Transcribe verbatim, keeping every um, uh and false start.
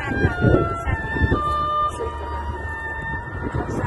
善良的善良，是一个人，善